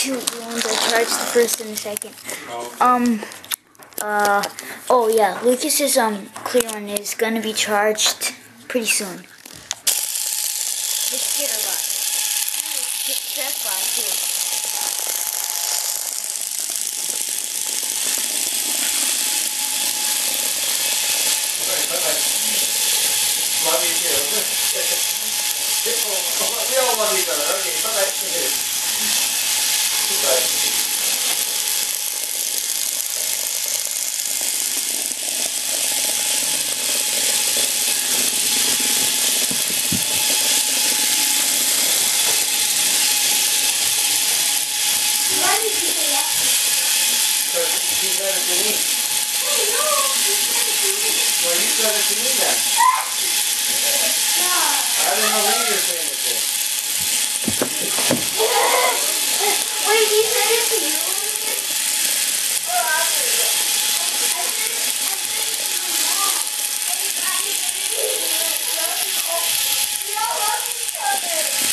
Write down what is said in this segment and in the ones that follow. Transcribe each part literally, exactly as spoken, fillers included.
two ones. I charged the first and the second. Um, uh, oh yeah, Lucas's um clear one is gonna be charged pretty soon. The skitter bot. The stress bot too. He said it to me. Hey, no, he said it to me. Well, you said it to me then. Yeah. I don't know when you're saying it to. Wait, he said it to you? Well, I said it. I said it, I said it to my mom. And he got me said it to you. We all love each other.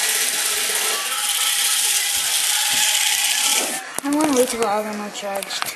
I want to wait till all of them are charged.